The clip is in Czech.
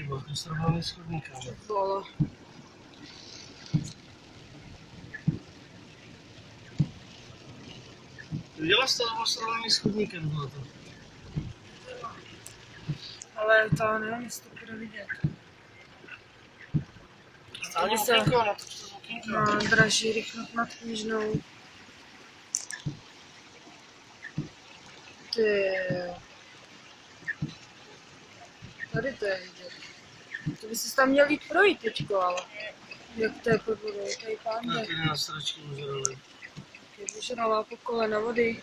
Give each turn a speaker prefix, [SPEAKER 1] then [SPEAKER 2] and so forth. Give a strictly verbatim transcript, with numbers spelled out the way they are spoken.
[SPEAKER 1] chyba, to srovnaný s chodníkem.
[SPEAKER 2] Vole.
[SPEAKER 1] Viděla jsi to, nebo srovnaný s chodníkem bylo to?
[SPEAKER 2] Ale to nevím, jestli to bude vidět.
[SPEAKER 1] Stáně
[SPEAKER 2] se-
[SPEAKER 1] okýnko, natoč to okýnko.
[SPEAKER 2] No, draží rychle nad knižnou. Ty. Tady to je vidět. To by si tam měl jít projít teďko, ale. Jak to je pod vodou, tady pánde.
[SPEAKER 1] Taky na stračky uzrali.
[SPEAKER 2] Je vyžrala po kolena vody.